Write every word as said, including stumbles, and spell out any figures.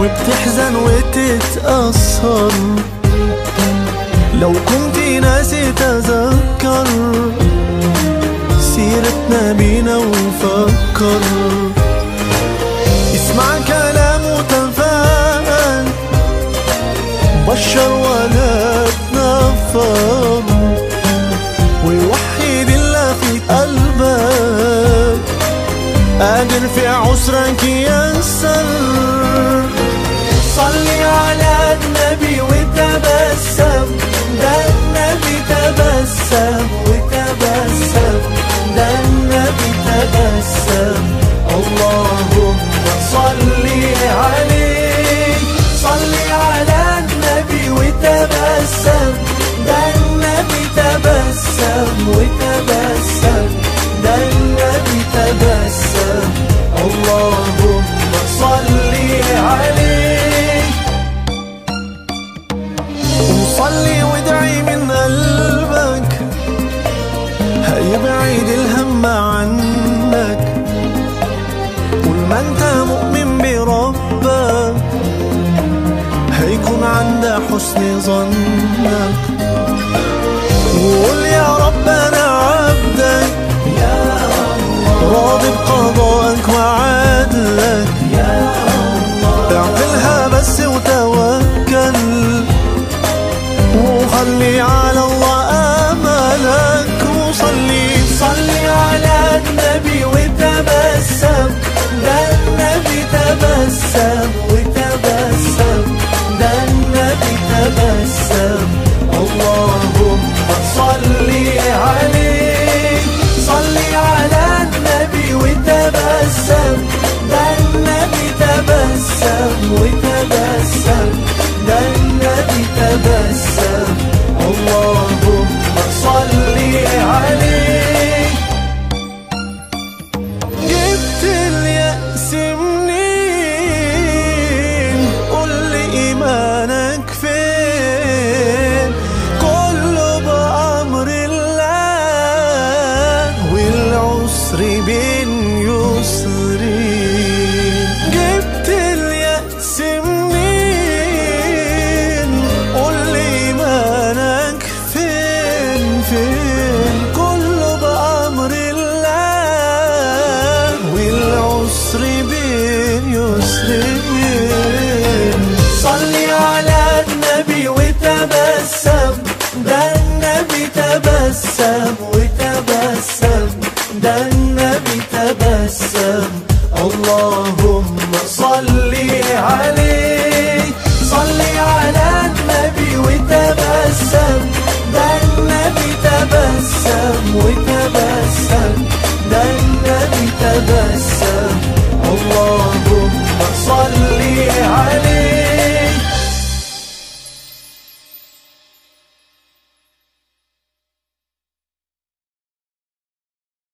وبتحزن وتتأثر، لو كنت ناسي تذكر سيرتنا بينا وفكر. اسمع كلام وتفاءل، بشر ولا تنفر، ووحد الله في قلبك، قادر في عسرك يسر. صلي على النبي وتبسم، ده النبي تبسم وتبسم، ده النبي تبسم. اللهم صلي عليه، صلي على النبي وتبسم، ده النبي تبسم وتبسم، ده النبي تبسم. اللهم صلي عليه. وصلي وادعي من قلبك، هيبعد الهم عنك. طول ما انت مؤمن بربك هيكون عند حسن ظن.